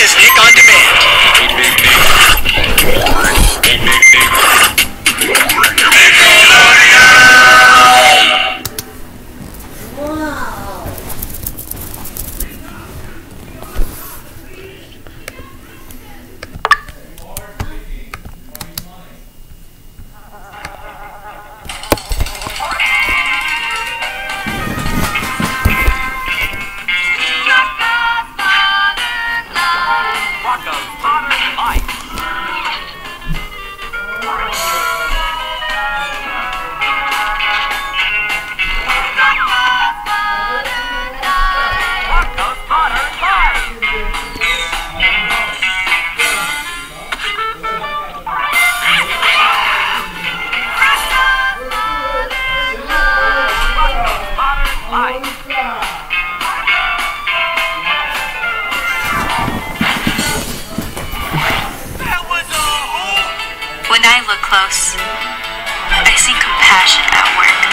is Nick on Demand. When I look close, I see compassion at work.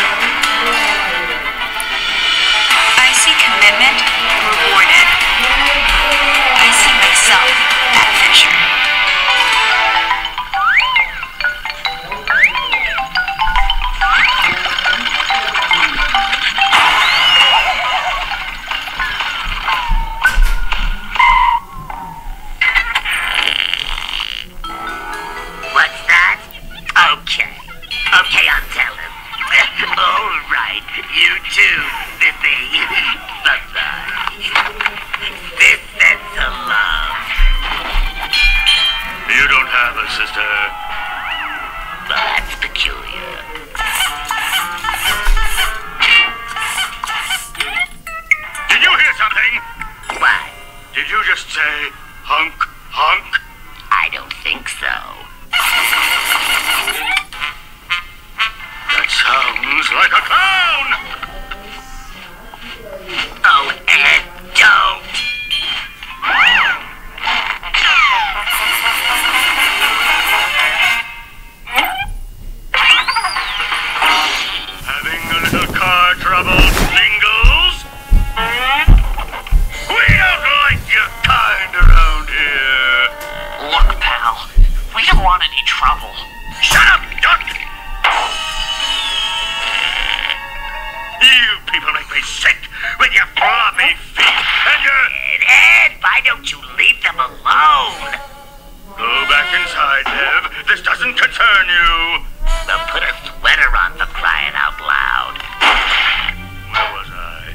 I see commitment rewarded. I see myself at Fisher. Okay, I'll tell him. All right, you too, Biffy. Bye-bye. This sense of love. You don't have a sister. That's peculiar. Did you hear something? What? Did you just say hunk, hunk? I don't think so. Sounds like a clown! Oh, Ed, don't! Having a little car trouble, Singles? We don't like your kind around here. Look, pal, we don't want any trouble. Shut up, Duck! You people make me sick with your floppy feet and your... Ed, why don't you leave them alone? Go back inside, Dev. This doesn't concern you. Well, put a sweater on for crying out loud. Where was I?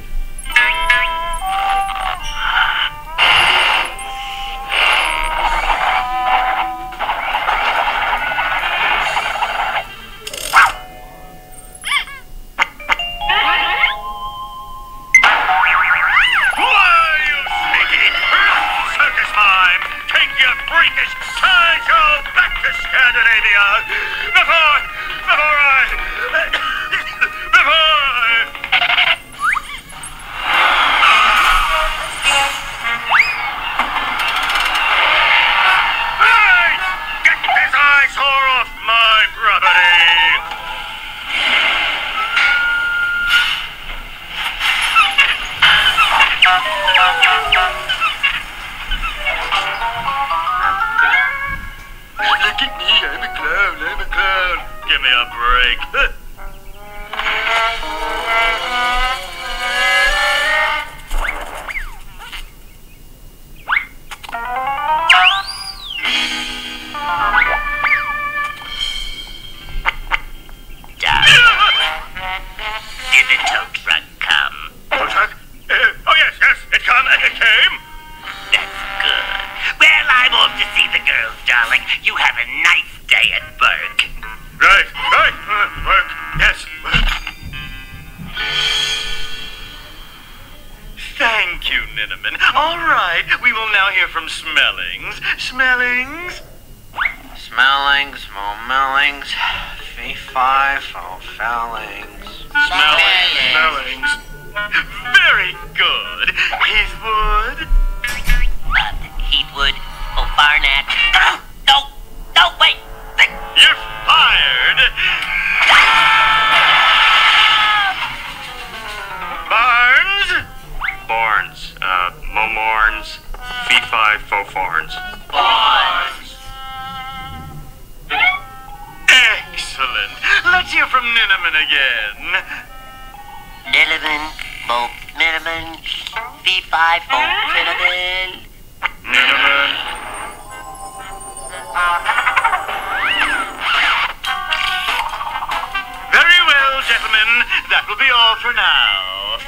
Freakish sideshow back to Scandinavia before Hey! Get this eyesore off my property! Look at me, I'm a clown. Give me a break. Did the tow truck come? Tow truck? Oh yes, it came. That's good. Well, I'm off to see the girls, darling. You have a nice day at work. Right. Work. Yes, work. Thank you, Ninneman. All right, we will now hear from Smellings. Smellings? Smellings, momellings, fee-fi, fo-fellings. Smellings. Very good. Heathwood? Heathwood, Barnett. No, wait. You're fired. Barnes? Momorns. Fee-fi-fo-farns. Excellent. Let's hear from Ninnaman again. Nilliman, Bo, Nilliman, Fee-fi-fo-Nilliman. Ninnaman. Very well, gentlemen. That will be all for now.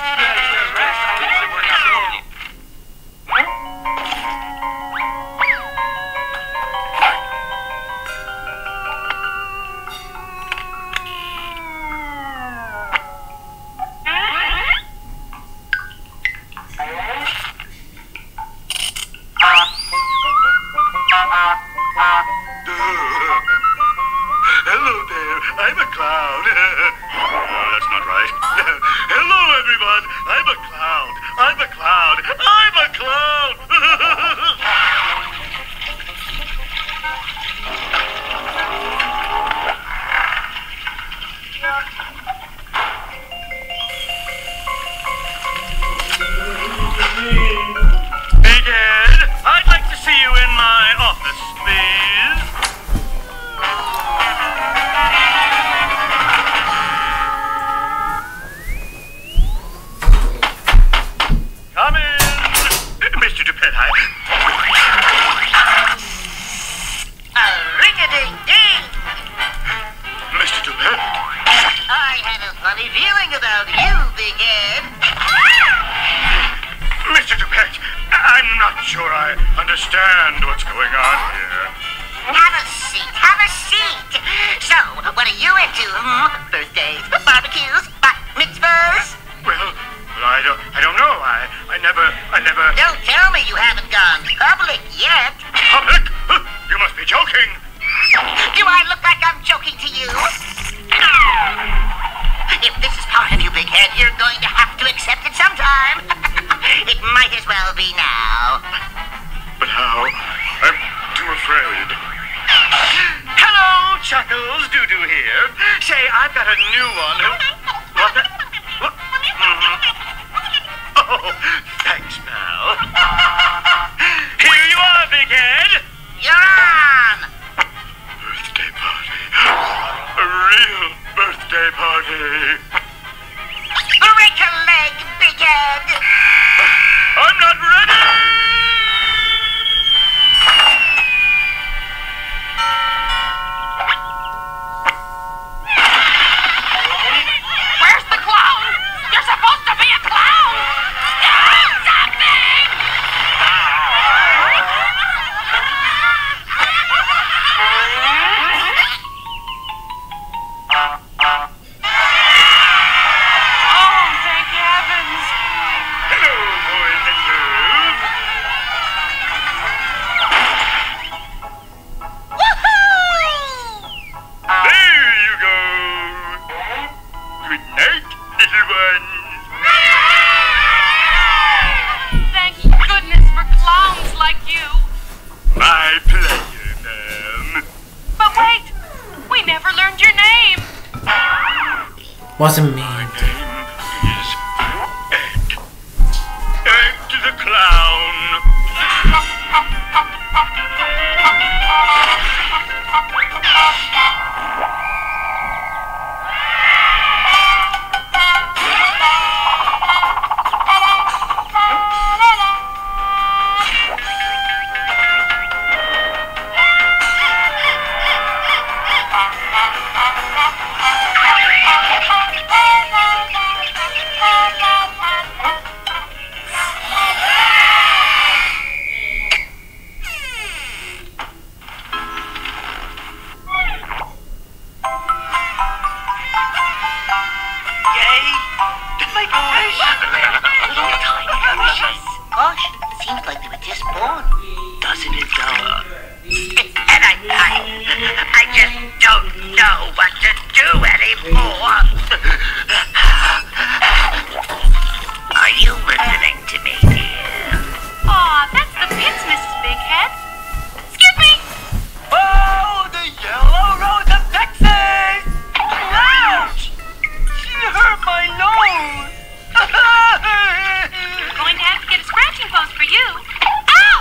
Hello there, I'm a clown. No, that's not right. Hello, everyone. I'm a clown. I'm a clown. I'm a clown. Big Ed, I'd like to see you in my office, please. Come in. Mr. Dupet, Ring-a-ding-ding! Mr. Dupet. I had a funny feeling about you, Big Ed. Mr. Dupet, I'm not sure I understand what's going on here. Have a seat, have a seat. So, what are you into? Birthdays, barbecues, bat mitzvahs? Well, I don't know. I never... Don't tell me you haven't gone public yet. Public? You must be joking. Do I look like I'm joking to you? If this is part of you, Big Head, you're going to have to accept it sometime. It might as well be now. But how? I'm too afraid. Hello, Chuckles. Doo-doo here. Say, I've got a new one. What the... What? Oh, thanks, pal. Here you are, Big Head. You're on! Birthday party. A real birthday party. Break a leg, Big Head! I'm not ready! Where's the clown? You're supposed to be a clown! Do something! Oh, thank heavens! Hello, boys and girls. There you go. Good night, little ones. Thank goodness for clowns like you. My pleasure, ma'am. But wait, we never learned your name. Wasn't me. My name is Ed. Ed the Clown. Gosh, seems like they were just born. Doesn't it, though? And I just don't know what to do anymore. Are you listening to me, dear? Aw, that's the pits, Mrs. Bighead. Skippy! Oh, the yellow rose of Texas! Ouch! She hurt my nose! We're going to have to get a scratching post for you. Ow!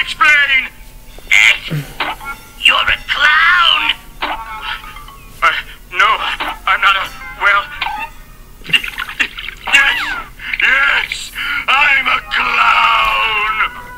explain. Ed, you're a clown. No, I'm not well... Yes, I'm a clown.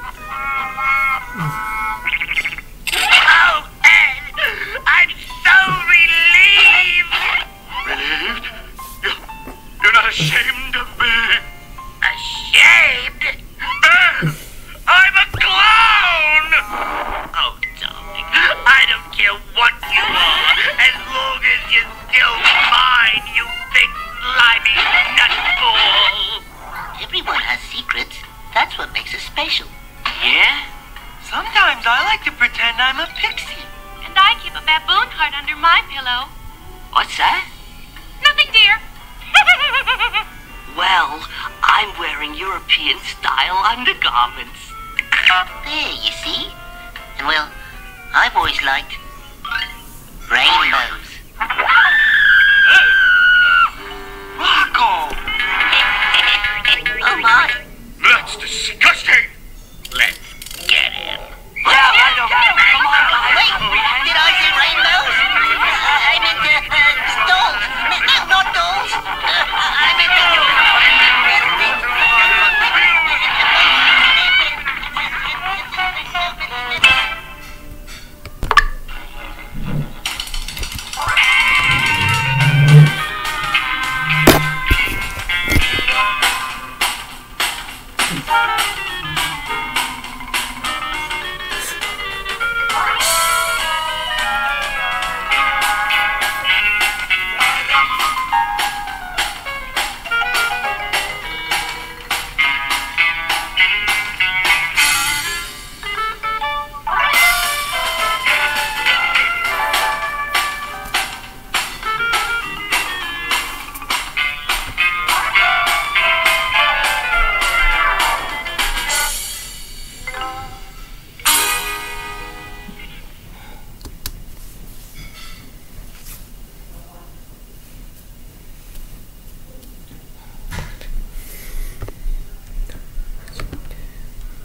Oh, Ed, I'm so relieved. Relieved? You're not ashamed of me? Ashamed? Ed, I'm a clown! Oh, darling, I don't care what you are, as long as you're still mine, you big slimy nutball. Everyone has secrets. That's what makes us special. Yeah? Sometimes I like to pretend I'm a pixie. And I keep a baboon heart under my pillow. What's that? Nothing, dear. Well, I'm wearing European-style undergarments. There, you see? And well, I've always liked rainbows. Rocco! Oh my! That's disgusting!